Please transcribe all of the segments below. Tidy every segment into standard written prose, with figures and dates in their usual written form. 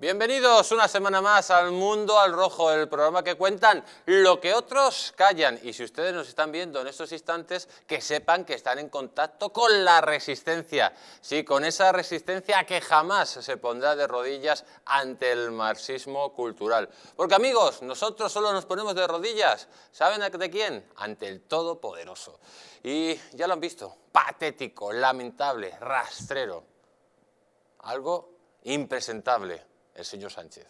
Bienvenidos una semana más al Mundo al Rojo, el programa que cuentan lo que otros callan. Y si ustedes nos están viendo en estos instantes, que sepan que están en contacto con la resistencia. Sí, con esa resistencia que jamás se pondrá de rodillas ante el marxismo cultural. Porque amigos, nosotros solo nos ponemos de rodillas. ¿Saben ante quién? Ante el Todopoderoso. Y ya lo han visto, patético, lamentable, rastrero. Algo impresentable. El señor Sánchez.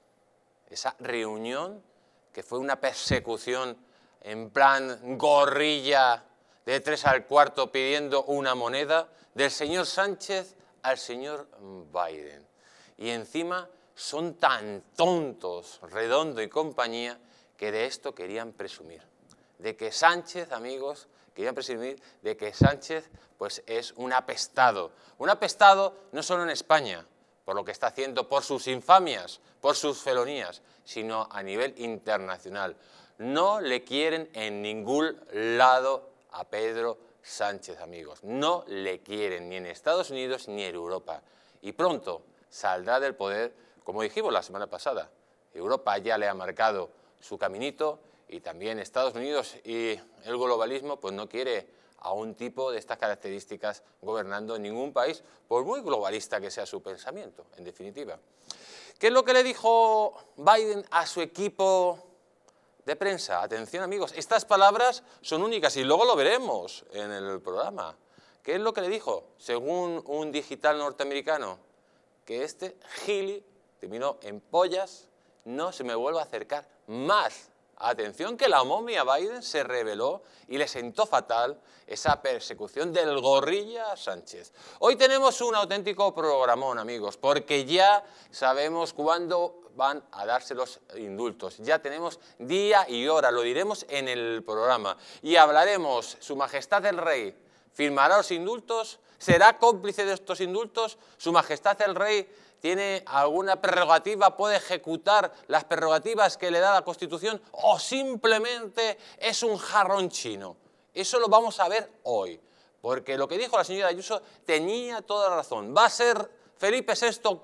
Esa reunión que fue una persecución en plan gorrilla de 3 al cuarto pidiendo una moneda del señor Sánchez al señor Biden. Y encima son tan tontos, Redondo y compañía, que de esto querían presumir. De que Sánchez, amigos, querían presumir de que Sánchez pues, es un apestado. Un apestado no solo en España, por lo que está haciendo, por sus infamias, por sus felonías, sino a nivel internacional. No le quieren en ningún lado a Pedro Sánchez, amigos. No le quieren ni en Estados Unidos ni en Europa. Y pronto saldrá del poder, como dijimos la semana pasada. Europa ya le ha marcado su caminito y también Estados Unidos y el globalismo pues no quiere a un tipo de estas características gobernando en ningún país, por muy globalista que sea su pensamiento, en definitiva. ¿Qué es lo que le dijo Biden a su equipo de prensa? Atención, amigos, estas palabras son únicas y luego lo veremos en el programa. ¿Qué es lo que le dijo? Según un digital norteamericano, que este gili terminó en pollas, no se me vuelva a acercar más. Atención que la momia Biden se rebeló y le sentó fatal esa persecución del gorrilla Sánchez. Hoy tenemos un auténtico programón, amigos, porque ya sabemos cuándo van a darse los indultos. Ya tenemos día y hora, lo diremos en el programa. Y hablaremos, Su Majestad el Rey firmará los indultos, será cómplice de estos indultos, Su Majestad el Rey ¿tiene alguna prerrogativa? ¿Puede ejecutar las prerrogativas que le da la Constitución? ¿O simplemente es un jarrón chino? Eso lo vamos a ver hoy, porque lo que dijo la señora Ayuso tenía toda la razón. ¿Va a ser Felipe VI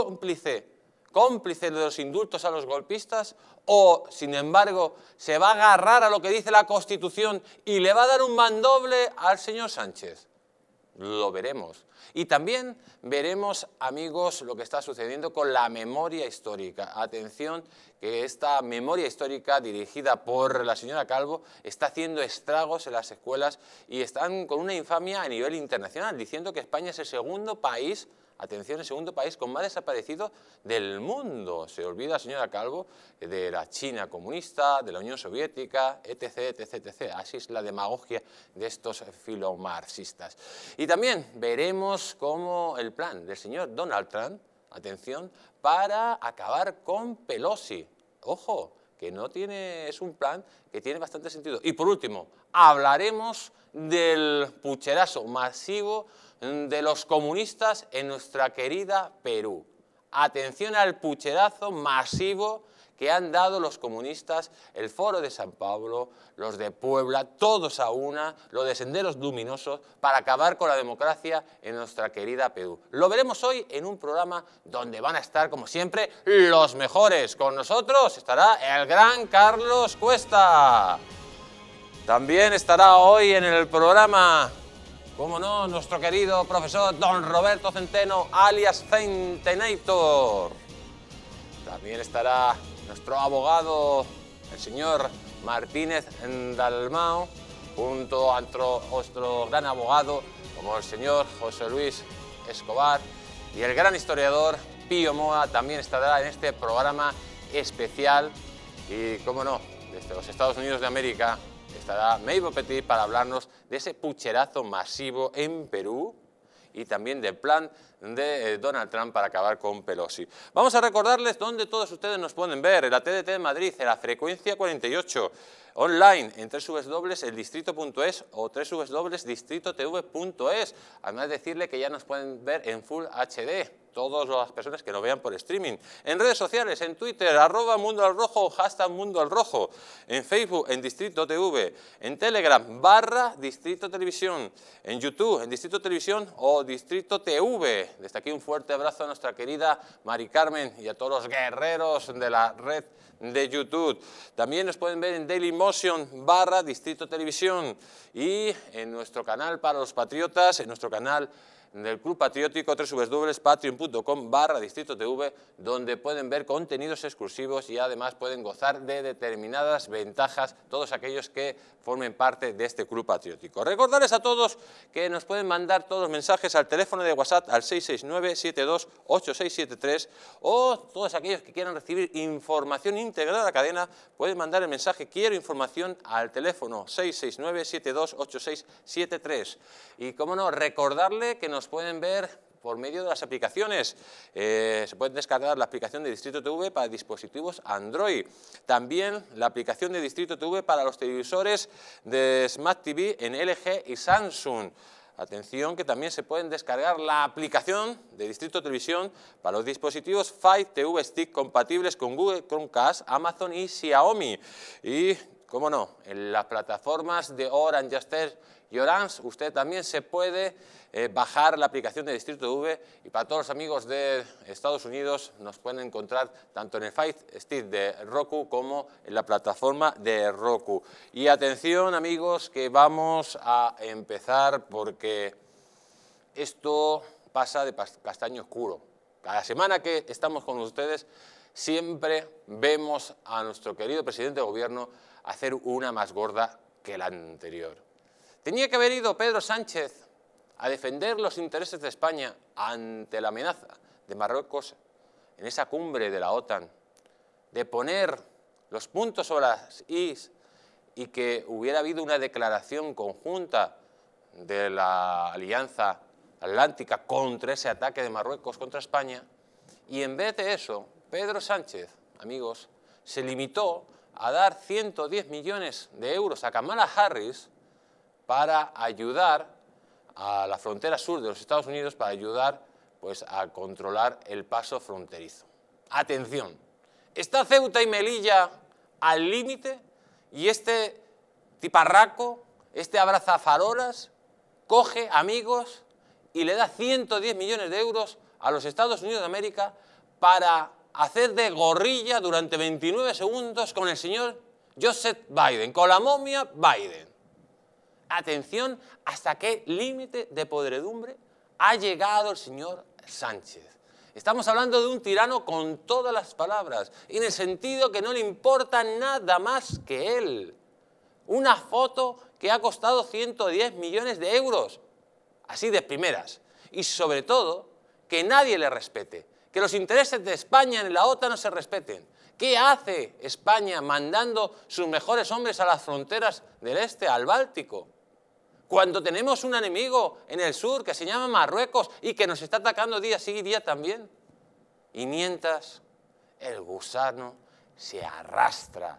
cómplice de los indultos a los golpistas? ¿O, sin embargo, se va a agarrar a lo que dice la Constitución y le va a dar un mandoble al señor Sánchez? Lo veremos. Y también veremos, amigos, lo que está sucediendo con la memoria histórica. Atención, que esta memoria histórica dirigida por la señora Calvo está haciendo estragos en las escuelas y están con una infamia a nivel internacional, diciendo que España es el segundo país, atención, el segundo país con más desaparecidos del mundo. Se olvida la señora Calvo de la China comunista, de la Unión Soviética, etc., etc., etc. Así es la demagogia de estos filomarxistas. Y también veremos cómo el plan del señor Donald Trump, atención, para acabar con Pelosi. Ojo, que no tiene, es un plan que tiene bastante sentido. Y por último, hablaremos del pucherazo masivo de los comunistas en nuestra querida Perú. Atención al pucherazo masivo que han dado los comunistas, el Foro de San Pablo, los de Puebla, todos a una, los de Senderos Luminosos, para acabar con la democracia en nuestra querida Perú. Lo veremos hoy en un programa donde van a estar, como siempre, los mejores. Con nosotros estará el gran Carlos Cuesta. También estará hoy en el programa, cómo no, nuestro querido profesor don Roberto Centeno, alias Centenator. También estará nuestro abogado, el señor Martínez Dalmau, junto a otro gran abogado, como el señor José Luis Escobar, y el gran historiador Pío Moa también estará en este programa especial. Y, cómo no, desde los Estados Unidos de América estará Mabel Petit para hablarnos de ese pucherazo masivo en Perú y también del plan de Donald Trump para acabar con Pelosi. Vamos a recordarles dónde todos ustedes nos pueden ver: en la TDT de Madrid, en la frecuencia 48, online en www.eldistrito.es o www.distritotv.es. Además, decirle que ya nos pueden ver en Full HD. todas las personas que nos vean por streaming. En redes sociales, en Twitter, @MundoAlRojo, #MundoAlRojo. En Facebook, en Distrito TV. En Telegram, /Distrito Televisión. En YouTube, en Distrito Televisión o Distrito TV. Desde aquí un fuerte abrazo a nuestra querida Mari Carmen y a todos los guerreros de la red de YouTube. También nos pueden ver en Dailymotion /Distrito Televisión y en nuestro canal para los patriotas, en nuestro canal del Club Patriótico, www.patreon.com/Distrito TV, donde pueden ver contenidos exclusivos y además pueden gozar de determinadas ventajas todos aquellos que formen parte de este Club Patriótico. Recordarles a todos que nos pueden mandar todos los mensajes al teléfono de WhatsApp al 669-728673 o todos aquellos que quieran recibir información íntegra de la cadena pueden mandar el mensaje "Quiero información" al teléfono 669-728673. Y como no, recordarle que nos pueden ver por medio de las aplicaciones. Se puede descargar la aplicación de Distrito TV para dispositivos Android. También la aplicación de Distrito TV para los televisores de Smart TV en LG y Samsung. Atención que también se pueden descargar la aplicación de Distrito Televisión para los dispositivos Fire TV Stick compatibles con Google Chromecast, Amazon y Xiaomi. Y, cómo no, en las plataformas de Orange, Yastel y Orange usted también se puede bajar la aplicación de Distrito TV y para todos los amigos de Estados Unidos nos pueden encontrar tanto en el Fire Stick de Roku como en la plataforma de Roku. Y atención amigos que vamos a empezar porque esto pasa de castaño oscuro. Cada semana que estamos con ustedes siempre vemos a nuestro querido presidente de gobierno hacer una más gorda que la anterior. Tenía que haber ido Pedro Sánchez a defender los intereses de España ante la amenaza de Marruecos en esa cumbre de la OTAN, de poner los puntos sobre las is y que hubiera habido una declaración conjunta de la Alianza Atlántica contra ese ataque de Marruecos contra España. Y en vez de eso, Pedro Sánchez, amigos, se limitó a dar 110 millones de euros a Kamala Harris para ayudar a la frontera sur de los Estados Unidos, para ayudar pues, a controlar el paso fronterizo. Atención, está Ceuta y Melilla al límite y este tiparraco, este abrazafarolas, coge amigos y le da 110 millones de euros a los Estados Unidos de América para hacer de gorrilla durante 29 segundos con el señor Joseph Biden, con la momia Biden. Atención hasta qué límite de podredumbre ha llegado el señor Sánchez. Estamos hablando de un tirano con todas las palabras, en el sentido que no le importa nada más que él. Una foto que ha costado 110 millones de euros, así de primeras. Y sobre todo, que nadie le respete, que los intereses de España en la OTAN no se respeten. ¿Qué hace España mandando sus mejores hombres a las fronteras del este, al Báltico? Cuando tenemos un enemigo en el sur que se llama Marruecos y que nos está atacando día sí y día también. Y mientras el gusano se arrastra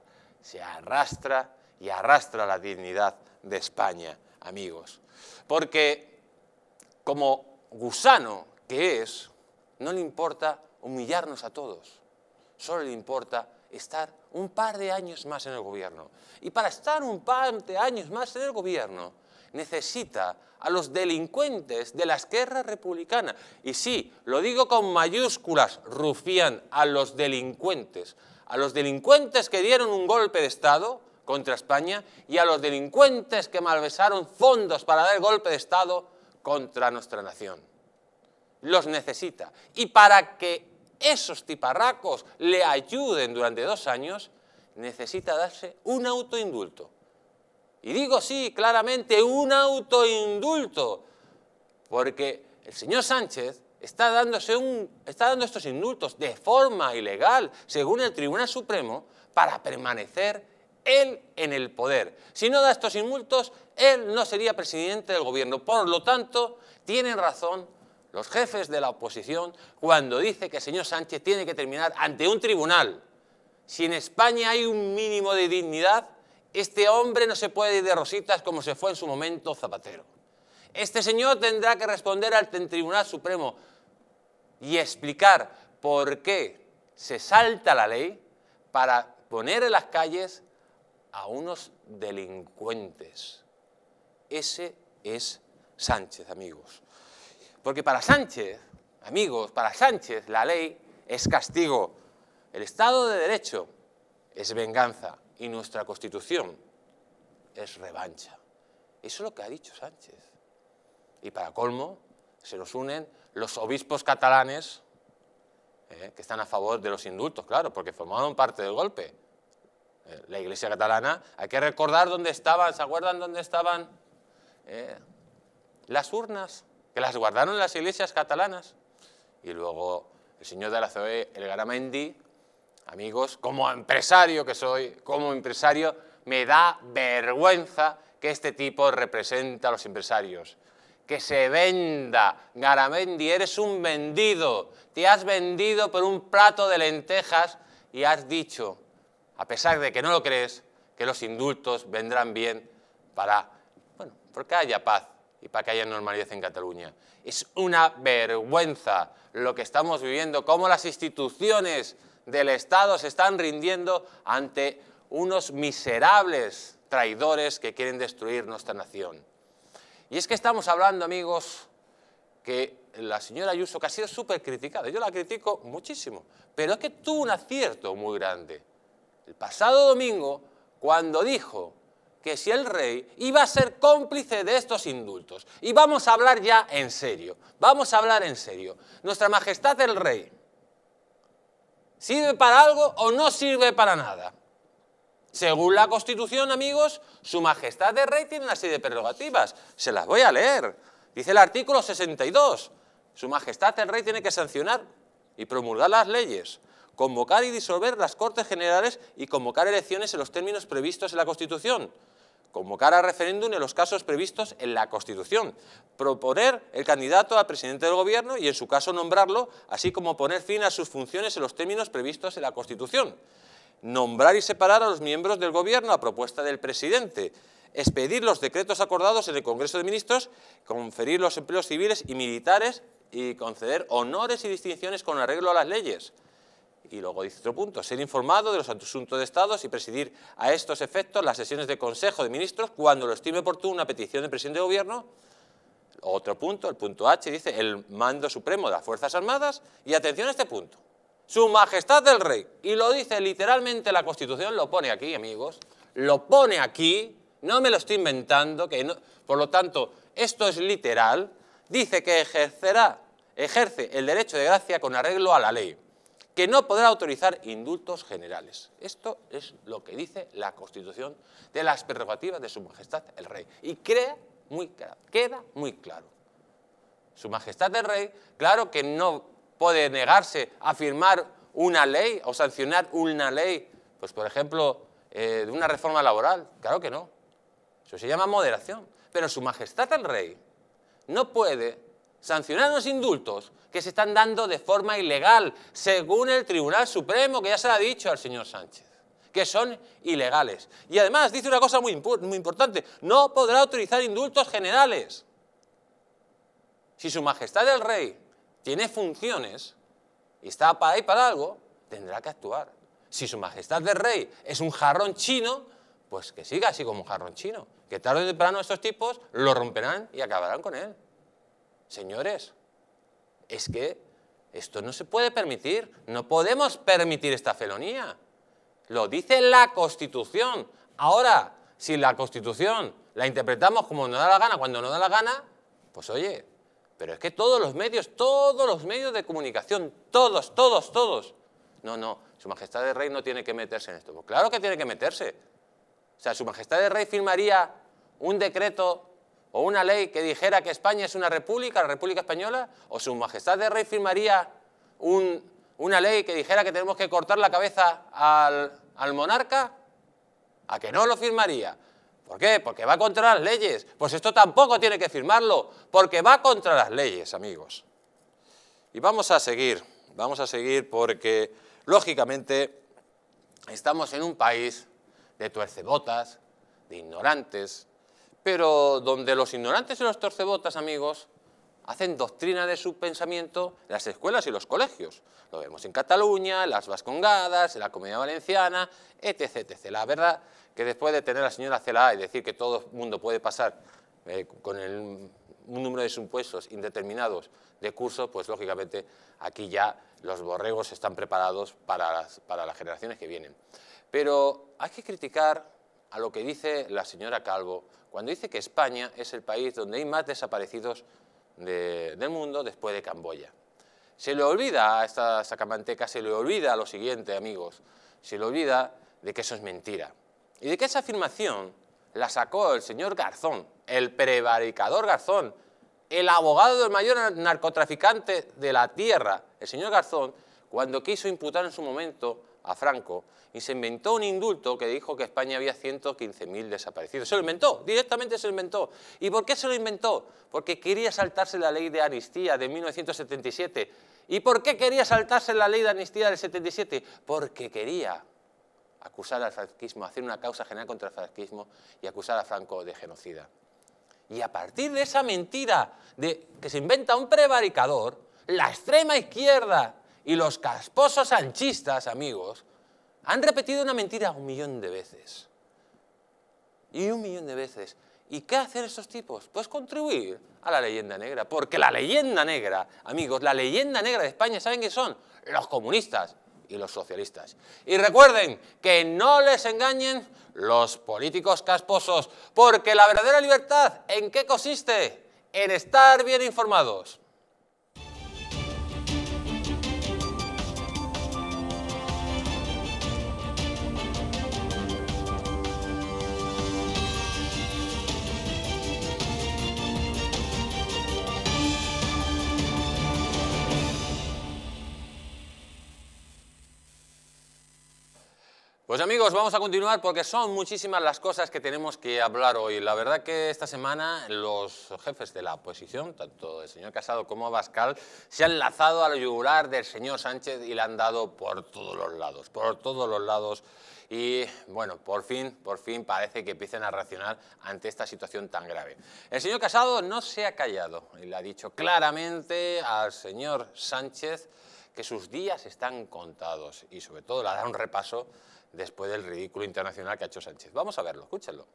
y arrastra la dignidad de España, amigos. Porque como gusano que es, no le importa humillarnos a todos, solo le importa estar un par de años más en el gobierno. Y para estar un par de años más en el gobierno, necesita a los delincuentes de la Esquerra Republicana. Y sí, lo digo con mayúsculas, rufián, a los delincuentes que dieron un golpe de Estado contra España y a los delincuentes que malversaron fondos para dar el golpe de Estado contra nuestra nación. Los necesita. Y para que esos tiparracos le ayuden durante 2 años, necesita darse un autoindulto. Y digo sí, claramente, un autoindulto, porque el señor Sánchez está dando estos indultos de forma ilegal, según el Tribunal Supremo, para permanecer él en el poder. Si no da estos indultos, él no sería presidente del gobierno. Por lo tanto, tienen razón los jefes de la oposición cuando dice que el señor Sánchez tiene que terminar ante un tribunal. Si en España hay un mínimo de dignidad, este hombre no se puede ir de rositas como se fue en su momento Zapatero. Este señor tendrá que responder ante el Tribunal Supremo y explicar por qué se salta la ley para poner en las calles a unos delincuentes. Ese es Sánchez, amigos. Porque para Sánchez, amigos, para Sánchez la ley es castigo, el Estado de Derecho es venganza y nuestra Constitución es revancha. Eso es lo que ha dicho Sánchez. Y para colmo, se nos unen los obispos catalanes que están a favor de los indultos, claro, porque formaron parte del golpe. La Iglesia catalana, hay que recordar dónde estaban, ¿se acuerdan dónde estaban las urnas? Que las guardaron en las iglesias catalanas. Y luego el señor de la COE, el Garamendi, amigos, como empresario que soy, como empresario, me da vergüenza que este tipo represente a los empresarios. Que se venda. Garamendi, eres un vendido. Te has vendido por un plato de lentejas y has dicho, a pesar de que no lo crees, que los indultos vendrán bien para, bueno, porque haya paz y para que haya normalidad en Cataluña. Es una vergüenza lo que estamos viviendo, cómo las instituciones del Estado se están rindiendo ante unos miserables traidores que quieren destruir nuestra nación. Y es que estamos hablando, amigos, que la señora Ayuso, que ha sido súper criticada, yo la critico muchísimo, pero es que tuvo un acierto muy grande. El pasado domingo, cuando dijo que si el rey iba a ser cómplice de estos indultos, y vamos a hablar ya en serio, vamos a hablar en serio, Nuestra Majestad el Rey, ¿sirve para algo o no sirve para nada? Según la Constitución, amigos, Su Majestad el Rey tiene una serie de prerrogativas. Se las voy a leer. Dice el artículo 62. Su Majestad el Rey tiene que sancionar y promulgar las leyes, convocar y disolver las Cortes Generales y convocar elecciones en los términos previstos en la Constitución, convocar a referéndum en los casos previstos en la Constitución, proponer el candidato a presidente del Gobierno y, en su caso, nombrarlo, así como poner fin a sus funciones en los términos previstos en la Constitución, nombrar y separar a los miembros del Gobierno a propuesta del presidente, expedir los decretos acordados en el Congreso de Ministros, conferir los empleos civiles y militares y conceder honores y distinciones con arreglo a las leyes. Y luego dice otro punto, ser informado de los asuntos de Estado y presidir a estos efectos las sesiones de Consejo de Ministros cuando lo estime oportuno una petición del presidente de Gobierno. Otro punto, el punto H, dice el mando supremo de las Fuerzas Armadas. Y atención a este punto, Su Majestad el Rey, y lo dice literalmente la Constitución, lo pone aquí, amigos, lo pone aquí, no me lo estoy inventando, que no, por lo tanto, esto es literal, dice que ejerce el derecho de gracia con arreglo a la ley, que no podrá autorizar indultos generales. Esto es lo que dice la Constitución de las prerrogativas de Su Majestad el Rey. Y queda muy claro. Su Majestad el Rey, claro que no puede negarse a firmar una ley o sancionar una ley, pues por ejemplo, de una reforma laboral. Claro que no. Eso se llama moderación. Pero Su Majestad el Rey no puede sancionar los indultos que se están dando de forma ilegal, según el Tribunal Supremo, que ya se lo ha dicho al señor Sánchez, que son ilegales. Y además dice una cosa muy importante, no podrá autorizar indultos generales. Si Su Majestad el Rey tiene funciones y está para ahí para algo, tendrá que actuar. Si Su Majestad el Rey es un jarrón chino, pues que siga así como un jarrón chino, que tarde o temprano estos tipos lo romperán y acabarán con él. Señores, es que esto no se puede permitir, no podemos permitir esta felonía. Lo dice la Constitución. Ahora, si la Constitución la interpretamos como nos da la gana, cuando nos da la gana, pues oye, pero es que todos los medios de comunicación, todos. No, Su Majestad el Rey no tiene que meterse en esto. Pues claro que tiene que meterse. O sea, Su Majestad el Rey firmaría un decreto o una ley que dijera que España es una república, la República Española, o Su Majestad el Rey firmaría una ley que dijera que tenemos que cortar la cabeza al monarca. ¿A que no lo firmaría? ¿Por qué? Porque va contra las leyes. Pues esto tampoco tiene que firmarlo, porque va contra las leyes, amigos. Y vamos a seguir porque, lógicamente, estamos en un país de tuercebotas, de ignorantes, pero donde los ignorantes y los torcebotas, amigos, hacen doctrina de su pensamiento en las escuelas y los colegios. Lo vemos en Cataluña, en las Vascongadas, en la Comunidad Valenciana, etc, etc. La verdad que después de tener a la señora Celaá y decir que todo el mundo puede pasar con un número de supuestos indeterminados de curso, pues lógicamente aquí ya los borregos están preparados para las generaciones que vienen. Pero hay que criticar a lo que dice la señora Calvo cuando dice que España es el país donde hay más desaparecidos del mundo después de Camboya. Se le olvida a esta sacamanteca, se le olvida lo siguiente, amigos, se le olvida de que eso es mentira y de que esa afirmación la sacó el señor Garzón, el prevaricador Garzón, el abogado del mayor narcotraficante de la tierra, el señor Garzón, cuando quiso imputar en su momento a Franco y se inventó un indulto que dijo que en España había 115.000 desaparecidos. Se lo inventó, directamente se lo inventó. ¿Y por qué se lo inventó? Porque quería saltarse la ley de amnistía de 1977. ¿Y por qué quería saltarse la ley de amnistía del 77? Porque quería acusar al franquismo, hacer una causa general contra el franquismo y acusar a Franco de genocida. Y a partir de esa mentira que se inventa un prevaricador, la extrema izquierda y los casposos sanchistas, amigos, han repetido una mentira 1 millón de veces. Y 1 millón de veces. ¿Y qué hacen estos tipos? Pues contribuir a la leyenda negra. Porque la leyenda negra, amigos, la leyenda negra de España, ¿saben qué son? Los comunistas y los socialistas. Y recuerden que no les engañen los políticos casposos, porque la verdadera libertad, ¿en qué consiste? En estar bien informados. Pues amigos, vamos a continuar porque son muchísimas las cosas que tenemos que hablar hoy. La verdad que esta semana los jefes de la oposición, tanto el señor Casado como Abascal, se han lanzado al yugular del señor Sánchez y le han dado por todos los lados. Y bueno, por fin parece que empiecen a reaccionar ante esta situación tan grave. El señor Casado no se ha callado y le ha dicho claramente al señor Sánchez que sus días están contados y sobre todo le ha dado un repaso después del ridículo internacional que ha hecho Sánchez. Vamos a verlo, escúchenlo.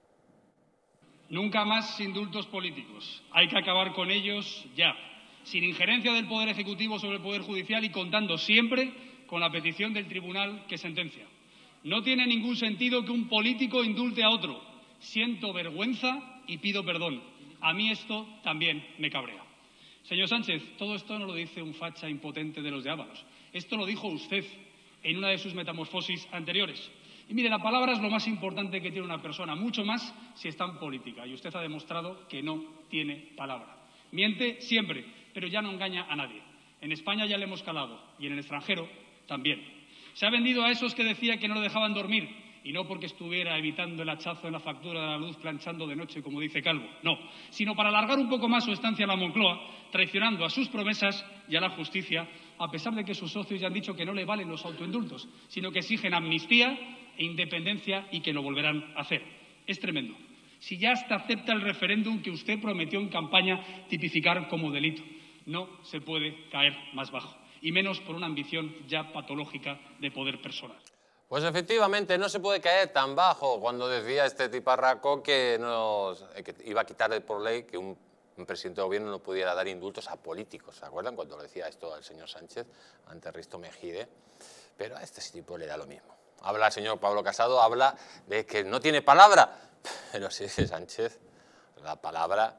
Nunca más indultos políticos. Hay que acabar con ellos ya, sin injerencia del Poder Ejecutivo sobre el Poder Judicial y contando siempre con la petición del tribunal que sentencia. No tiene ningún sentido que un político indulte a otro. Siento vergüenza y pido perdón. A mí esto también me cabrea. Señor Sánchez, todo esto no lo dice un facha impotente de los de Ábalos. Esto lo dijo usted en una de sus metamorfosis anteriores. Y mire, la palabra es lo más importante que tiene una persona, mucho más si está en política. Y usted ha demostrado que no tiene palabra. Miente siempre, pero ya no engaña a nadie. En España ya le hemos calado y en el extranjero también. Se ha vendido a esos que decía que no lo dejaban dormir, y no porque estuviera evitando el hachazo en la factura de la luz planchando de noche, como dice Calvo, no, sino para alargar un poco más su estancia en la Moncloa, traicionando a sus promesas y a la justicia, a pesar de que sus socios ya han dicho que no le valen los autoindultos, sino que exigen amnistía e independencia y que lo volverán a hacer. Es tremendo. Si ya hasta acepta el referéndum que usted prometió en campaña tipificar como delito, no se puede caer más bajo, y menos por una ambición ya patológica de poder personal. Pues efectivamente no se puede caer tan bajo cuando decía este tiparraco que iba a quitar por ley que un presidente de gobierno no pudiera dar indultos a políticos. ¿Se acuerdan cuando lo decía esto al señor Sánchez ante Risto Mejide? Pero a este tipo le da lo mismo. Habla el señor Pablo Casado, habla de que no tiene palabra. Pero si ese Sánchez, la palabra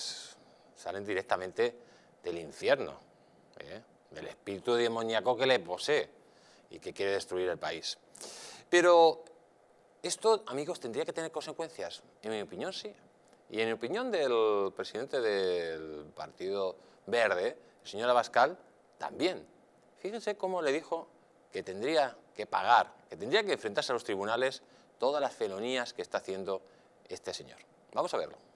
salen directamente del infierno, del espíritu demoníaco que le posee y que quiere destruir el país. Pero esto, amigos, tendría que tener consecuencias. En mi opinión, sí. Y en opinión del presidente del Partido Verde, el señor Abascal, también. Fíjense cómo le dijo que tendría que pagar, que tendría que enfrentarse a los tribunales todas las felonías que está haciendo este señor. Vamos a verlo.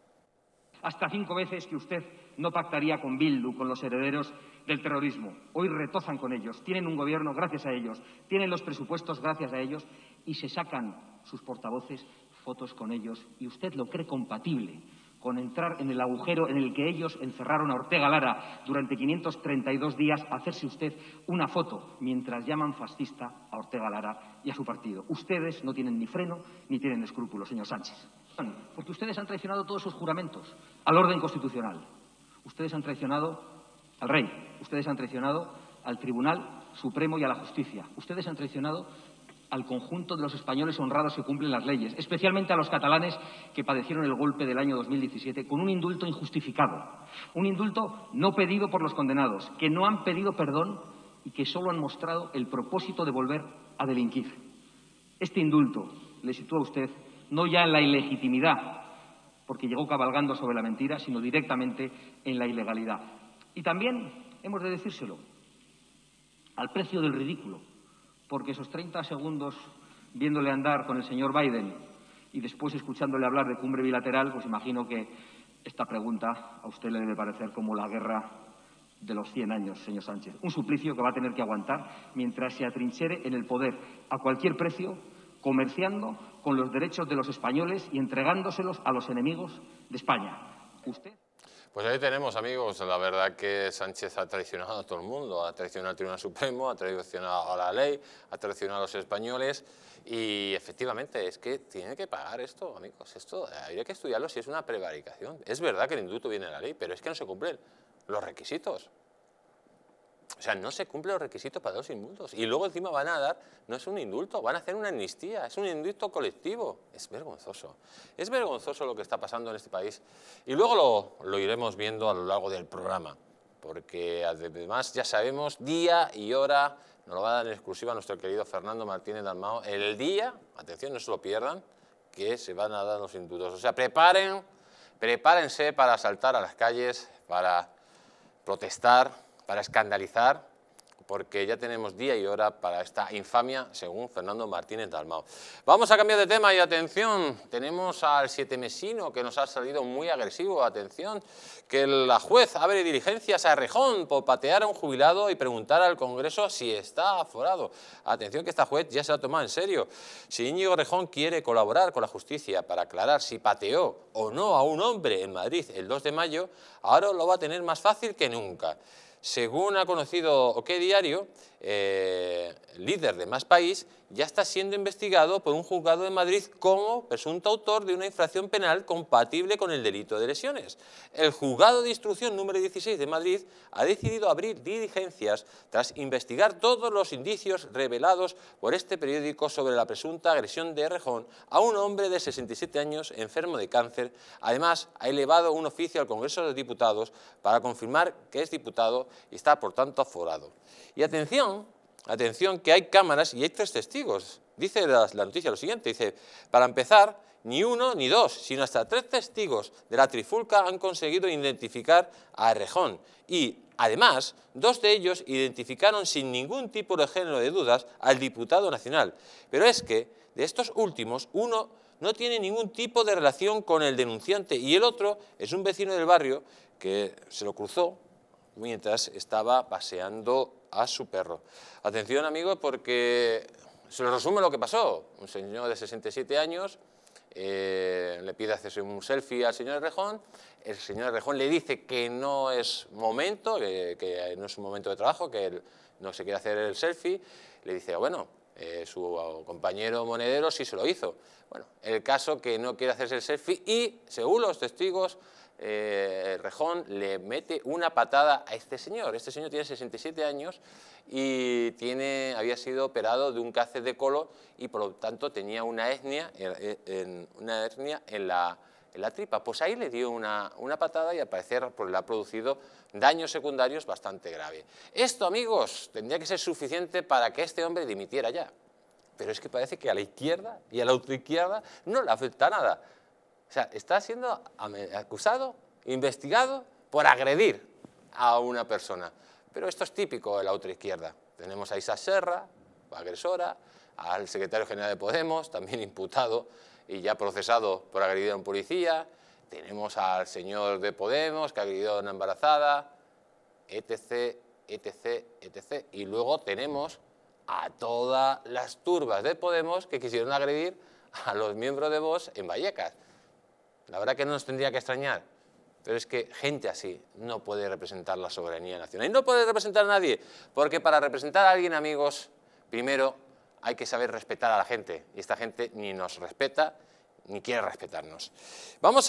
Hasta 5 veces que usted no pactaría con Bildu, con los herederos del terrorismo. Hoy retozan con ellos, tienen un gobierno gracias a ellos, tienen los presupuestos gracias a ellos y se sacan sus portavoces fotos con ellos y usted lo cree compatible con entrar en el agujero en el que ellos encerraron a Ortega Lara durante 532 días, a hacerse usted una foto mientras llaman fascista a Ortega Lara y a su partido. Ustedes no tienen ni freno ni tienen escrúpulos, señor Sánchez. Porque ustedes han traicionado todos sus juramentos al orden constitucional. Ustedes han traicionado al rey. Ustedes han traicionado al Tribunal Supremo y a la justicia. Ustedes han traicionado al conjunto de los españoles honrados que cumplen las leyes, especialmente a los catalanes que padecieron el golpe del año 2017 con un indulto injustificado, un indulto no pedido por los condenados, que no han pedido perdón y que solo han mostrado el propósito de volver a delinquir. Este indulto le sitúa a usted no ya en la ilegitimidad, porque llegó cabalgando sobre la mentira, sino directamente en la ilegalidad. Y también, hemos de decírselo, al precio del ridículo, porque esos 30 segundos viéndole andar con el señor Biden y después escuchándole hablar de cumbre bilateral, pues imagino que esta pregunta a usted le debe parecer como la guerra de los 100 años, señor Sánchez. Un suplicio que va a tener que aguantar mientras se atrinchere en el poder a cualquier precio, comerciando con los derechos de los españoles y entregándoselos a los enemigos de España. Usted... Pues ahí tenemos, amigos, la verdad que Sánchez ha traicionado a todo el mundo, ha traicionado al Tribunal Supremo, ha traicionado a la ley, ha traicionado a los españoles y efectivamente es que tiene que pagar esto, amigos, esto habría que estudiarlo si es una prevaricación. Es verdad que el indulto viene de la ley, pero es que no se cumplen los requisitos. O sea, no se cumplen los requisitos para los indultos. Y luego encima van a dar, no es un indulto, van a hacer una amnistía, es un indulto colectivo. Es vergonzoso. Es vergonzoso lo que está pasando en este país. Y luego lo iremos viendo a lo largo del programa, porque además ya sabemos día y hora, nos lo va a dar en exclusiva nuestro querido Fernando Martínez Dalmau, el día, atención, no se lo pierdan, que se van a dar los indultos. O sea, prepárense para saltar a las calles, para protestar, para escandalizar, porque ya tenemos día y hora para esta infamia, según Fernando Martínez Dalmau. Vamos a cambiar de tema y atención, tenemos al sietemesino que nos ha salido muy agresivo, atención, que la juez abre diligencias a Errejón por patear a un jubilado y preguntar al Congreso si está aforado. Atención que esta juez ya se ha tomado en serio. Si Íñigo Errejón quiere colaborar con la justicia para aclarar si pateó o no a un hombre en Madrid el 2 de mayo, ahora lo va a tener más fácil que nunca. Según ha conocido OK Diario, líder de Más País, ya está siendo investigado por un juzgado de Madrid como presunto autor de una infracción penal compatible con el delito de lesiones. El juzgado de instrucción número 16 de Madrid ha decidido abrir diligencias tras investigar todos los indicios revelados por este periódico sobre la presunta agresión de Errejón a un hombre de 67 años enfermo de cáncer. Además, ha elevado un oficio al Congreso de los Diputados para confirmar que es diputado y está, por tanto, aforado. Y atención, que hay cámaras y hay 3 testigos. Dice la noticia lo siguiente, dice, para empezar, ni 1 ni 2, sino hasta 3 testigos de la trifulca han conseguido identificar a Errejón y, además, 2 de ellos identificaron sin ningún tipo de género de dudas al diputado nacional. Pero es que, de estos últimos, uno no tiene ningún tipo de relación con el denunciante y el otro es un vecino del barrio que se lo cruzó mientras estaba paseando a su perro. Atención, amigos, porque se lo resume lo que pasó. Un señor de 67 años le pide hacerse un selfie al señor Errejón. El señor Errejón le dice que no es momento, que no es un momento de trabajo, que él no se quiere hacer el selfie. Le dice, bueno, su compañero monedero sí se lo hizo. Bueno, el caso que no quiere hacerse el selfie y, según los testigos, Errejón le mete una patada a este señor. Este señor tiene 67 años y había sido operado de un cáncer de colon y por lo tanto tenía una hernia en la tripa. Pues ahí le dio una patada y al parecer pues, le ha producido daños secundarios bastante graves. Esto, amigos, tendría que ser suficiente para que este hombre dimitiera ya. Pero es que parece que a la izquierda y a la ultraizquierda no le afecta nada. O sea, está siendo acusado, investigado por agredir a una persona. Pero esto es típico de la otra izquierda. Tenemos a Isa Serra, agresora, al secretario general de Podemos, también imputado y ya procesado por agredir a un policía. Tenemos al señor de Podemos que ha agredido a una embarazada, etc., etc., etc. Y luego tenemos a todas las turbas de Podemos que quisieron agredir a los miembros de Vox en Vallecas. La verdad que no nos tendría que extrañar, pero es que gente así no puede representar la soberanía nacional. Y no puede representar a nadie, porque para representar a alguien, amigos, primero hay que saber respetar a la gente. Y esta gente ni nos respeta, ni quiere respetarnos. Vamos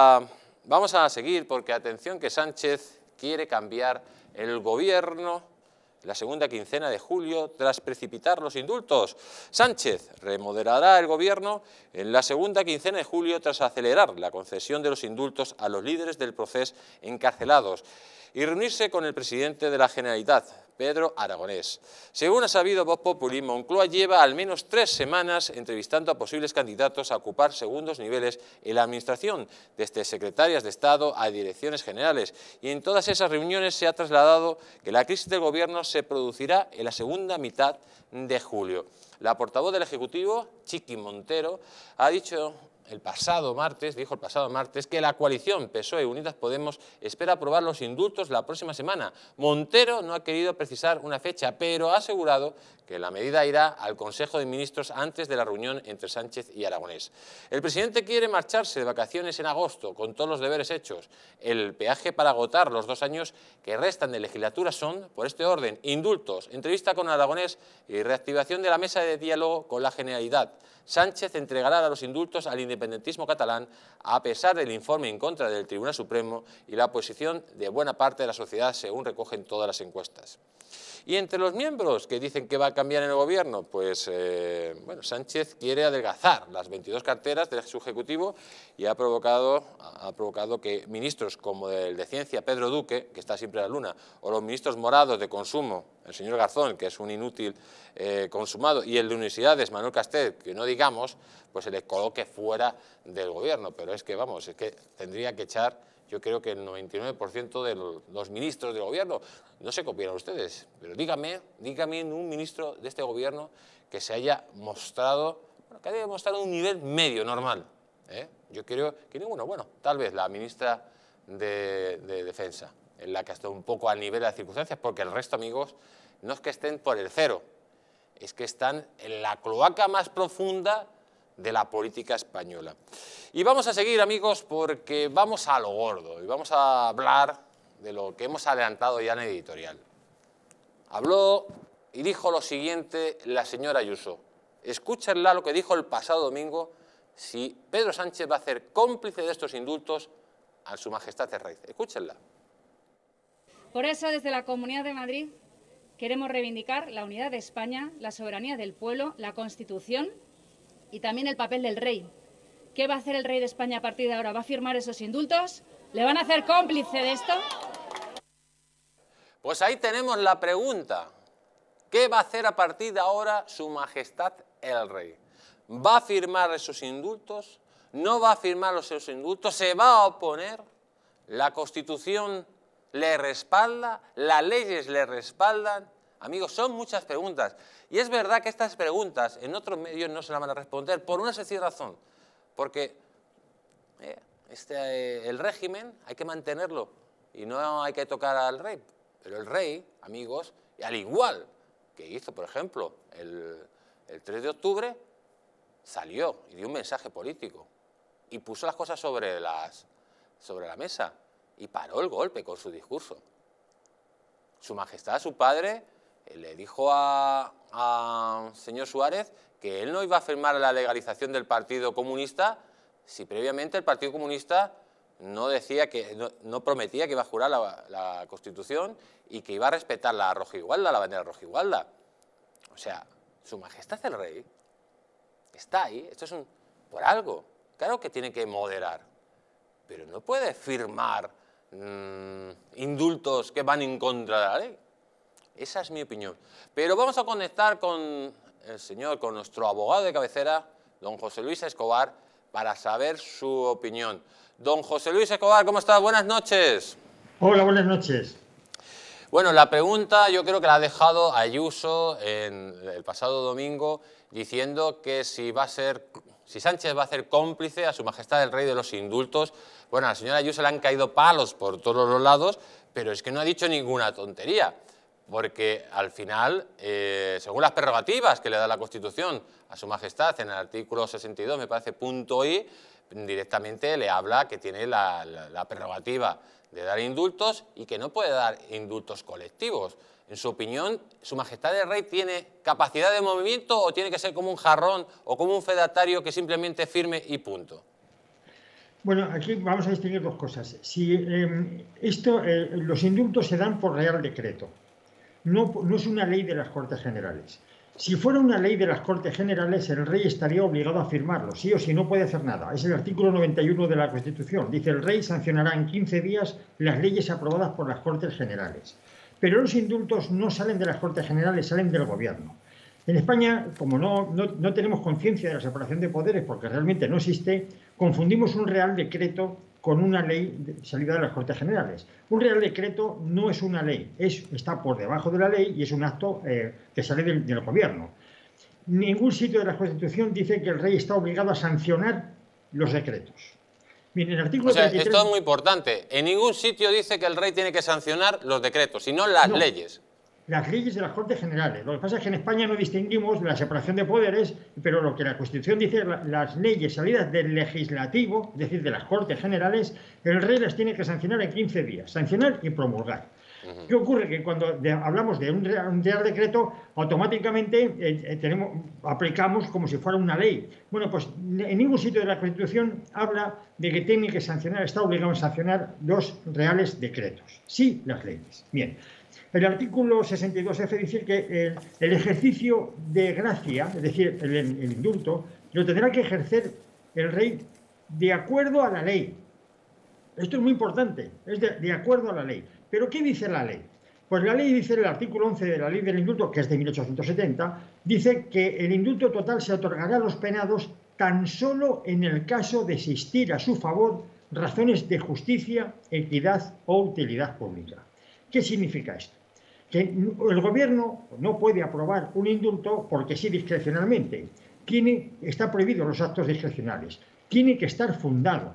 a seguir, porque atención que Sánchez quiere cambiar el gobierno la segunda quincena de julio tras precipitar los indultos. Sánchez remodelará el gobierno en la segunda quincena de julio tras acelerar la concesión de los indultos a los líderes del procés encarcelados y reunirse con el presidente de la Generalitat, Pedro Aragonés. Según ha sabido Vox Populi, Moncloa lleva al menos 3 semanas entrevistando a posibles candidatos a ocupar segundos niveles en la administración, desde secretarias de Estado a direcciones generales, y en todas esas reuniones se ha trasladado que la crisis del gobierno se producirá en la segunda mitad de julio. La portavoz del Ejecutivo, Chiqui Montero, dijo el pasado martes que la coalición PSOE-Unidas Podemos espera aprobar los indultos la próxima semana. Montero no ha querido precisar una fecha, pero ha asegurado que la medida irá al Consejo de Ministros antes de la reunión entre Sánchez y Aragonés. El presidente quiere marcharse de vacaciones en agosto, con todos los deberes hechos. El peaje para agotar los 2 años que restan de legislatura son, por este orden, indultos, entrevista con Aragonés y reactivación de la mesa de diálogo con la Generalitat. Sánchez entregará los indultos al independentismo catalán a pesar del informe en contra del Tribunal Supremo y la oposición de buena parte de la sociedad, según recogen todas las encuestas. Y entre los miembros que dicen que va a cambiar en el gobierno, pues bueno, Sánchez quiere adelgazar las 22 carteras del Ejecutivo y ha provocado que ministros como el de Ciencia, Pedro Duque, que está siempre a la luna, o los ministros morados de Consumo, el señor Garzón, que es un inútil consumado, y el de Universidades, Manuel Castells, que no digamos, pues se le coloque fuera del gobierno. Pero es que, vamos, es que tendría que echar, yo creo que el 99% de los ministros del gobierno. No sé qué opinan ustedes, pero dígame en un ministro de este gobierno que se haya mostrado, bueno, que haya demostrado un nivel medio normal. Yo creo que ninguno. Bueno, tal vez la ministra de Defensa, en la que ha estado un poco al nivel de las circunstancias, porque el resto, amigos, no es que estén por el cero, es que están en la cloaca más profunda de la política española. Y vamos a seguir, amigos, porque vamos a lo gordo y vamos a hablar de lo que hemos adelantado ya en el editorial. Habló y dijo lo siguiente la señora Ayuso. Escúchenla lo que dijo el pasado domingo, si Pedro Sánchez va a ser cómplice de estos indultos a Su Majestad el Rey. Escúchenla. Por eso, desde la Comunidad de Madrid, queremos reivindicar la unidad de España, la soberanía del pueblo, la Constitución y también el papel del rey. ¿Qué va a hacer el rey de España a partir de ahora? ¿Va a firmar esos indultos? ¿Le van a hacer cómplice de esto? Pues ahí tenemos la pregunta. ¿Qué va a hacer a partir de ahora Su Majestad el Rey? ¿Va a firmar esos indultos? ¿No va a firmar esos indultos? ¿Se va a oponer? ¿La Constitución le respalda? ¿Las leyes le respaldan? Amigos, son muchas preguntas. Y es verdad que estas preguntas en otros medios no se las van a responder por una sencilla razón. Porque el régimen hay que mantenerlo y no hay que tocar al rey. Pero el rey, amigos, y al igual que hizo, por ejemplo, el 3 de octubre, salió y dio un mensaje político y puso las cosas sobre la mesa y paró el golpe con su discurso. Su Majestad, su padre, le dijo a señor Suárez que él no iba a firmar la legalización del Partido Comunista si previamente el Partido Comunista no prometía que iba a jurar la Constitución y que iba a respetar la rojigualda, la bandera rojigualda. O sea, Su Majestad el Rey está ahí, esto es por algo. Claro que tiene que moderar, pero no puede firmar indultos que van en contra de la ley. Esa es mi opinión. Pero vamos a conectar con nuestro abogado de cabecera, don José Luis Escobar, para saber su opinión. Don José Luis Escobar, ¿cómo está? Buenas noches. Hola, buenas noches. Bueno, la pregunta yo creo que la ha dejado Ayuso el pasado domingo, diciendo que si Sánchez va a ser cómplice a Su Majestad el Rey de los indultos. Bueno, a la señora Ayuso le han caído palos por todos los lados, pero es que no ha dicho ninguna tontería. Porque al final, según las prerrogativas que le da la Constitución a Su Majestad en el artículo 62, me parece, punto I, directamente le habla que tiene la prerrogativa de dar indultos y que no puede dar indultos colectivos. En su opinión, ¿Su Majestad el Rey tiene capacidad de movimiento o tiene que ser como un jarrón o como un fedatario que simplemente firme y punto? Bueno, aquí vamos a distinguir dos cosas. Si los indultos se dan por Real Decreto, no es una ley de las Cortes Generales. Si fuera una ley de las Cortes Generales, el rey estaría obligado a firmarlo, sí o sí, no puede hacer nada. Es el artículo 91 de la Constitución. Dice: el rey sancionará en 15 días las leyes aprobadas por las Cortes Generales. Pero los indultos no salen de las Cortes Generales, salen del Gobierno. En España, como no tenemos conciencia de la separación de poderes, porque realmente no existe, confundimos un Real Decreto con una ley salida de las Cortes Generales. Un Real Decreto no es una ley, está por debajo de la ley y es un acto que sale del Gobierno. Ningún sitio de la Constitución dice que el rey está obligado a sancionar los decretos. Bien, el artículo 33... Esto es muy importante. En ningún sitio dice que el rey tiene que sancionar los decretos, sino las leyes. Las leyes de las Cortes Generales. Lo que pasa es que en España no distinguimos la separación de poderes, pero lo que la Constitución dice, las leyes salidas del Legislativo, es decir, de las Cortes Generales, el rey las tiene que sancionar en 15 días. Sancionar y promulgar. ¿Qué ocurre? Que cuando hablamos de un Real Decreto, automáticamente aplicamos como si fuera una ley. Bueno, pues en ningún sitio de la Constitución habla de que tiene que sancionar, está obligado a sancionar los Reales Decretos. Sí, las leyes. Bien. El artículo 62F dice que el ejercicio de gracia, es decir, el indulto, lo tendrá que ejercer el rey de acuerdo a la ley. Esto es muy importante, es de acuerdo a la ley. ¿Pero qué dice la ley? Pues la ley dice, en el artículo 11 de la ley del indulto, que es de 1870, dice que el indulto total se otorgará a los penados tan solo en el caso de existir a su favor razones de justicia, equidad o utilidad pública. ¿Qué significa esto? Que el Gobierno no puede aprobar un indulto porque sí discrecionalmente. Está prohibido los actos discrecionales. Tiene que estar fundado.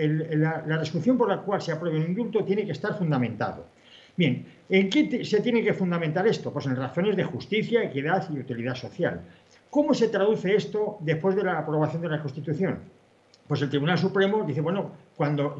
La resolución por la cual se apruebe un indulto tiene que estar fundamentado. Bien, ¿en qué se tiene que fundamentar esto? Pues en razones de justicia, equidad y utilidad social. ¿Cómo se traduce esto después de la aprobación de la Constitución? Pues el Tribunal Supremo dice, bueno, cuando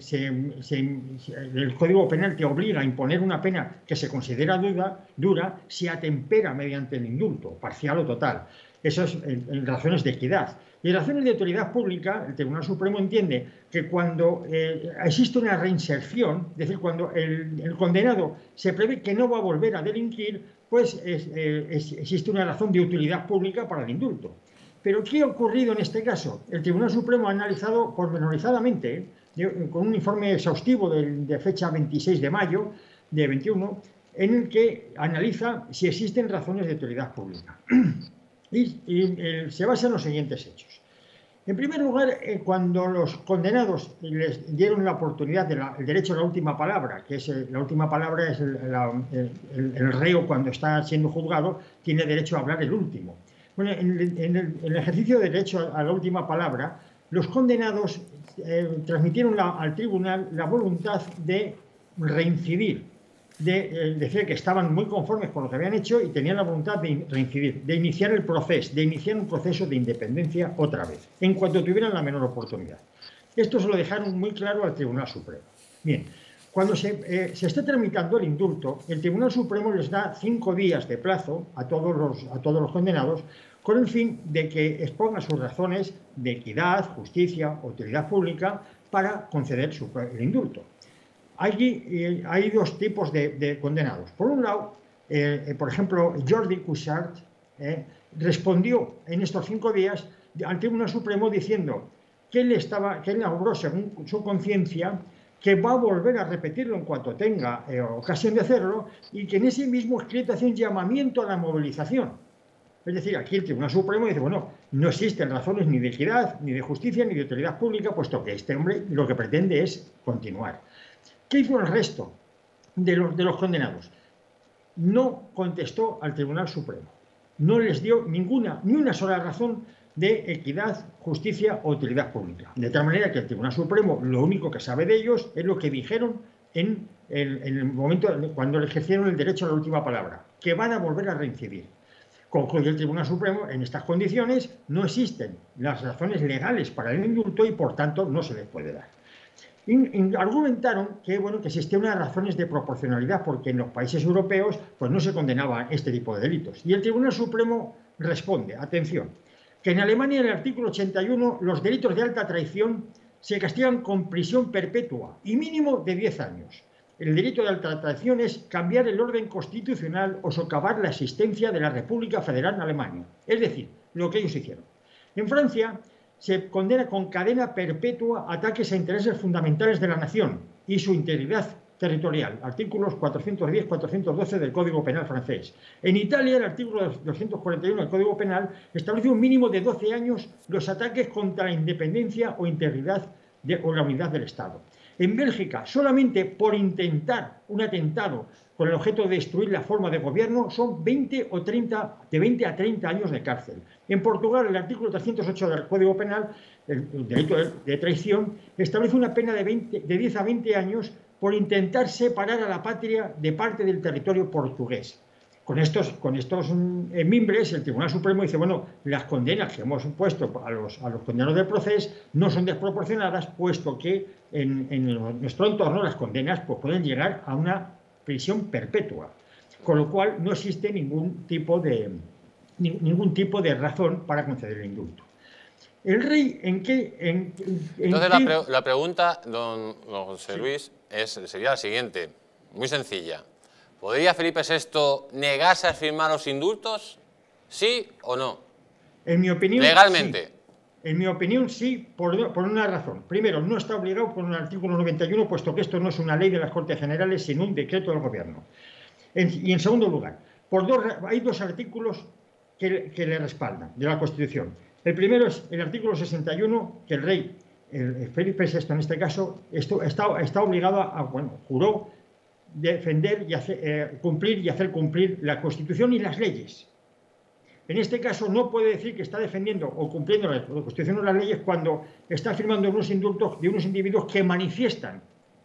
el Código Penal te obliga a imponer una pena que se considera dura, se atempera mediante el indulto, parcial o total. Eso es en razones de equidad. Y en razones de utilidad pública, el Tribunal Supremo entiende que cuando existe una reinserción, es decir, cuando el condenado se prevé que no va a volver a delinquir, pues existe una razón de utilidad pública para el indulto. Pero ¿qué ha ocurrido en este caso? El Tribunal Supremo ha analizado pormenorizadamente, con un informe exhaustivo de fecha 26 de mayo de 21, en el que analiza si existen razones de utilidad pública. Y se basa en los siguientes hechos. En primer lugar, cuando los condenados les dieron la oportunidad del derecho a la última palabra, que es la última palabra es el reo cuando está siendo juzgado, tiene derecho a hablar el último. Bueno, en el ejercicio de derecho a la última palabra, los condenados transmitieron al tribunal la voluntad de reincidir, de decir que estaban muy conformes con lo que habían hecho y tenían la voluntad de reincidir, de iniciar el proceso, de iniciar un proceso de independencia otra vez, en cuanto tuvieran la menor oportunidad. Esto se lo dejaron muy claro al Tribunal Supremo. Bien, cuando se esté tramitando el indulto, el Tribunal Supremo les da 5 días de plazo a todos los condenados con el fin de que expongan sus razones de equidad, justicia, utilidad pública para conceder el indulto. Hay dos tipos de condenados. Por un lado, por ejemplo, Jordi Cuixart respondió en estos 5 días al Tribunal Supremo diciendo que él obró según su conciencia, que va a volver a repetirlo en cuanto tenga ocasión de hacerlo y que en ese mismo escrito hace un llamamiento a la movilización. Es decir, aquí el Tribunal Supremo dice, bueno, no existen razones ni de equidad, ni de justicia, ni de utilidad pública, puesto que este hombre lo que pretende es continuar. ¿Qué hizo el resto de los condenados? No contestó al Tribunal Supremo. No les dio ni una sola razón de equidad, justicia o utilidad pública. De tal manera que el Tribunal Supremo lo único que sabe de ellos es lo que dijeron en el momento cuando ejercieron el derecho a la última palabra, que van a volver a reincidir. Concluye el Tribunal Supremo, en estas condiciones no existen las razones legales para el indulto y por tanto no se les puede dar. Argumentaron que, bueno, que existían unas razones de proporcionalidad porque en los países europeos pues, no se condenaba este tipo de delitos. Y el Tribunal Supremo responde, atención, que en Alemania en el artículo 81 los delitos de alta traición se castigan con prisión perpetua y mínimo de 10 años. El delito de alta traición es cambiar el orden constitucional o socavar la existencia de la República Federal de Alemania. Es decir, lo que ellos hicieron. En Francia se condena con cadena perpetua ataques a intereses fundamentales de la nación y su integridad territorial. Artículos 410-412 del Código Penal francés. En Italia, el artículo 241 del Código Penal establece un mínimo de 12 años los ataques contra la independencia o integridad o la unidad del Estado. En Bélgica, solamente por intentar un atentado con el objeto de destruir la forma de gobierno, son de 20 a 30 años de cárcel. En Portugal, el artículo 308 del Código Penal, el delito de traición, establece una pena de 10 a 20 años por intentar separar a la patria de parte del territorio portugués. Con estos mimbres, el Tribunal Supremo dice, bueno, las condenas que hemos puesto a los condenados del proceso no son desproporcionadas, puesto que en nuestro entorno las condenas pues, pueden llegar a una prisión perpetua, con lo cual no existe ningún tipo de razón para conceder el indulto. El rey, Entonces la pregunta, don José Luis, sería la siguiente, muy sencilla. ¿Podría Felipe VI negarse a firmar los indultos? ¿Sí o no? En mi opinión, legalmente. Sí. En mi opinión, sí, por una razón. Primero, no está obligado por un artículo 91, puesto que esto no es una ley de las Cortes Generales, sino un decreto del Gobierno. Y en segundo lugar, hay dos artículos que le respaldan de la Constitución. El primero es el artículo 61, que el rey, Felipe VI en este caso, está obligado juró defender y cumplir y hacer cumplir la Constitución y las leyes. En este caso no puede decir que está defendiendo o cumpliendo la Constitución o las leyes cuando está firmando unos indultos de unos individuos que manifiestan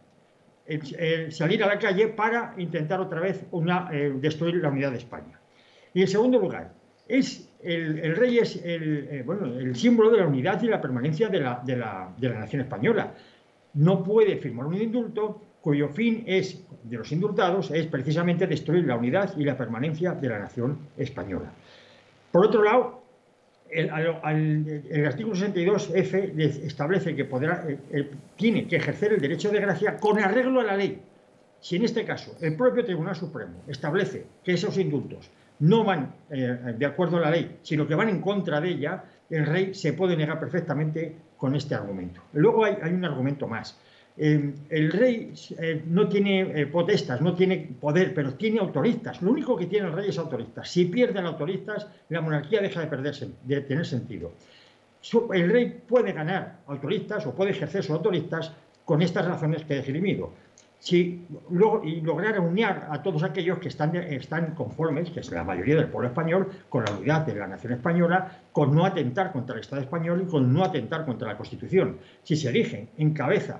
salir a la calle para intentar otra vez destruir la unidad de España. Y en segundo lugar, el rey es el símbolo de la unidad y la permanencia de la nación española. No puede firmar un indulto cuyo fin de los indultados es precisamente destruir la unidad y la permanencia de la nación española. Por otro lado, el artículo 62F establece que tiene que ejercer el derecho de gracia con arreglo a la ley. Si en este caso el propio Tribunal Supremo establece que esos indultos no van de acuerdo a la ley, sino que van en contra de ella, el rey se puede negar perfectamente con este argumento. Luego hay un argumento más. El rey no tiene potestas, no tiene poder, pero tiene autoristas. Lo único que tiene el rey es autoristas. Si pierden autoristas, la monarquía deja de tener sentido. El rey puede ganar autoristas o puede ejercer sus autoristas con estas razones que he esgrimido. Y lograr unir a todos aquellos que están conformes, que es la mayoría del pueblo español, con la unidad de la nación española, con no atentar contra el Estado español y con no atentar contra la Constitución. Si se erigen en cabeza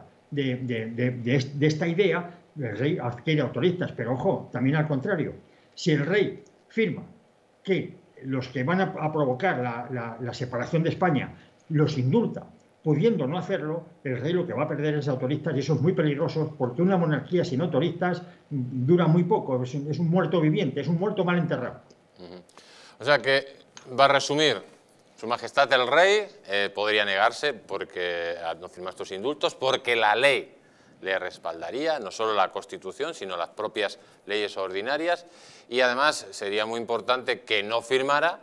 de esta idea, el rey adquiere autoristas, pero ojo, también al contrario, si el rey firma que los que van a provocar la separación de España los indulta, pudiendo no hacerlo, el rey lo que va a perder es autoristas y eso es muy peligroso porque una monarquía sin autoristas dura muy poco, es un muerto viviente, es un muerto mal enterrado. O sea que, va a resumir, Su Majestad el Rey podría negarse a no firmar estos indultos porque la ley le respaldaría, no solo la Constitución, sino las propias leyes ordinarias, y además sería muy importante que no firmara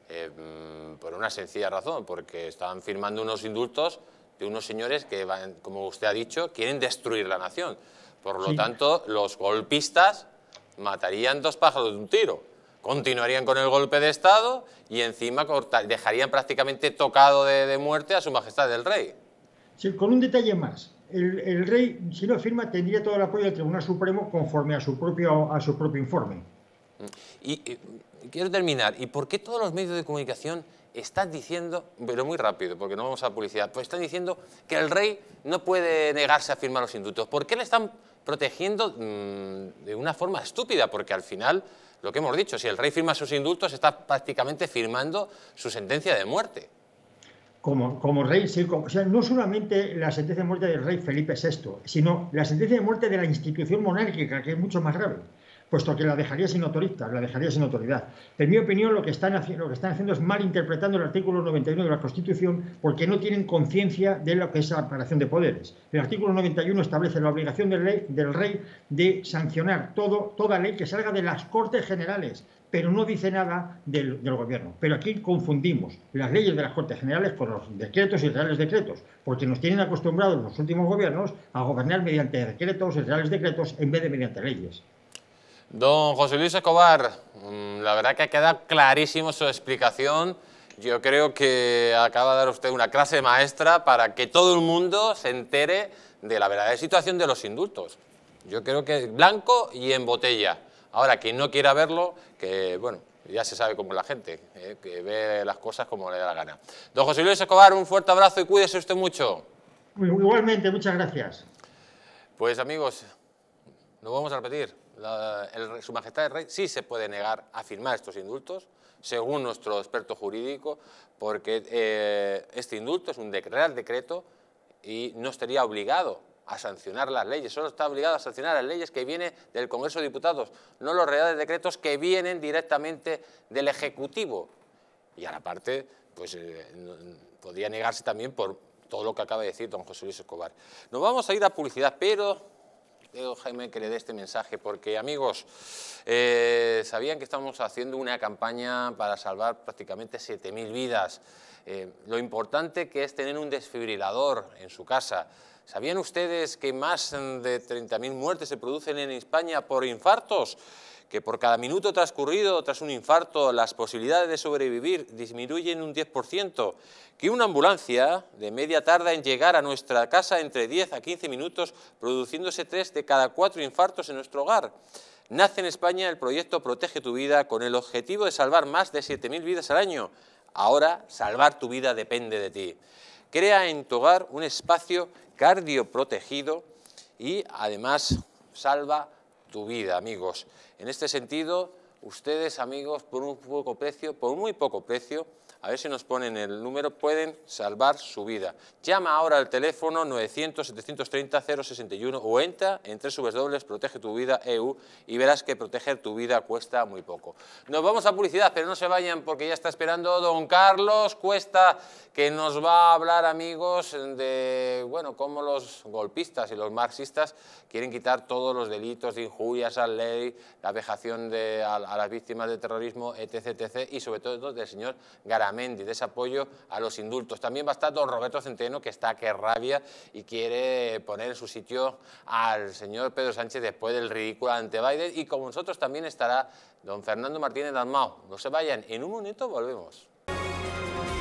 por una sencilla razón, porque estaban firmando unos indultos de unos señores que, como usted ha dicho, quieren destruir la nación. Por lo tanto, los golpistas matarían dos pájaros de un tiro. Continuarían con el golpe de Estado y encima dejarían prácticamente tocado de muerte a Su Majestad el Rey. Sí, con un detalle más. El rey, si no firma, tendría todo el apoyo del Tribunal Supremo conforme a su propio informe. Y quiero terminar. ¿Y por qué todos los medios de comunicación están diciendo, pero muy rápido, porque no vamos a publicidad, pues están diciendo que el rey no puede negarse a firmar los indultos? ¿Por qué le están protegiendo de una forma estúpida? Porque al final lo que hemos dicho, si el rey firma sus indultos, está prácticamente firmando su sentencia de muerte. Como rey, sí, o sea, no solamente la sentencia de muerte del rey Felipe VI, sino la sentencia de muerte de la institución monárquica, que es mucho más grave, puesto que la dejaría sin autoridad, En mi opinión, lo que están haciendo es malinterpretando el artículo 91 de la Constitución, porque no tienen conciencia de lo que es la separación de poderes. El artículo 91 establece la obligación del rey de sancionar toda ley que salga de las Cortes Generales, pero no dice nada del gobierno. Pero aquí confundimos las leyes de las Cortes Generales con los decretos y reales decretos, porque nos tienen acostumbrados los últimos gobiernos a gobernar mediante decretos y reales decretos en vez de mediante leyes. Don José Luis Escobar, la verdad que ha quedado clarísimo su explicación. Yo creo que acaba de dar usted una clase maestra para que todo el mundo se entere de la verdadera situación de los indultos. Yo creo que es blanco y en botella. Ahora, quien no quiera verlo, que bueno, ya se sabe cómo es la gente, que ve las cosas como le da la gana. Don José Luis Escobar, un fuerte abrazo y cuídese usted mucho. Igualmente, muchas gracias. Pues amigos, lo vamos a repetir. Su Majestad el Rey sí se puede negar a firmar estos indultos, según nuestro experto jurídico, porque este indulto es un real decreto y no estaría obligado a sancionar las leyes, solo está obligado a sancionar las leyes que vienen del Congreso de Diputados, no los reales decretos que vienen directamente del Ejecutivo. Y a la parte, pues podría negarse también por todo lo que acaba de decir don José Luis Escobar. Nos vamos a ir a publicidad, pero digo, Jaime, que le dé este mensaje, porque amigos, sabían que estamos haciendo una campaña para salvar prácticamente 7.000 vidas. Lo importante que es tener un desfibrilador en su casa. ¿Sabían ustedes que más de 30.000 muertes se producen en España por infartos? Que por cada minuto transcurrido tras un infarto las posibilidades de sobrevivir disminuyen un 10%, que una ambulancia de media tarda en llegar a nuestra casa entre 10 a 15 minutos, produciéndose 3 de cada 4 infartos en nuestro hogar. Nace en España el proyecto Protege tu Vida con el objetivo de salvar más de 7.000 vidas al año. Ahora, salvar tu vida depende de ti. Crea en tu hogar un espacio cardioprotegido y además salva tu vida, amigos. En este sentido, ustedes, amigos, por muy poco precio, a ver si nos ponen el número, pueden salvar su vida. Llama ahora al teléfono 900-730-061 o entra en www.protegetuvida.eu y verás que proteger tu vida cuesta muy poco. Nos vamos a publicidad, pero no se vayan porque ya está esperando don Carlos Cuesta, que nos va a hablar, amigos, de bueno, cómo los golpistas y los marxistas quieren quitar todos los delitos de injurias a la ley, la vejación a las víctimas de terrorismo, etc., etc., y sobre todo del señor Garamendi, de ese apoyo a los indultos. También va a estar don Roberto Centeno, que está que rabia y quiere poner en su sitio al señor Pedro Sánchez después del ridículo ante Biden, y con nosotros también estará don Fernando Martínez Dalmau. No se vayan, en un momento volvemos.